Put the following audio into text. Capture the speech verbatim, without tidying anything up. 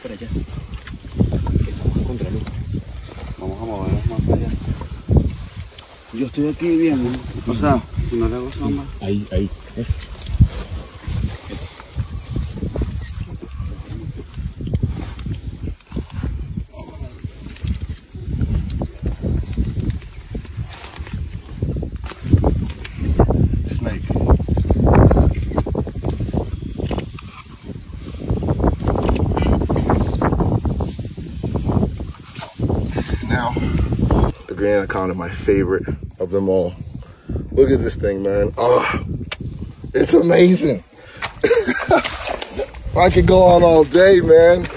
por allá. Contra luz. Vamos a movernos más allá. Yo estoy aquí bien, ¿no? O sea, si no le hago sombra. Ahí, ahí. Eso. Snake. Now, the green anaconda, my favorite of them all. Look at this thing, man. Oh, it's amazing. I could go on all day, man.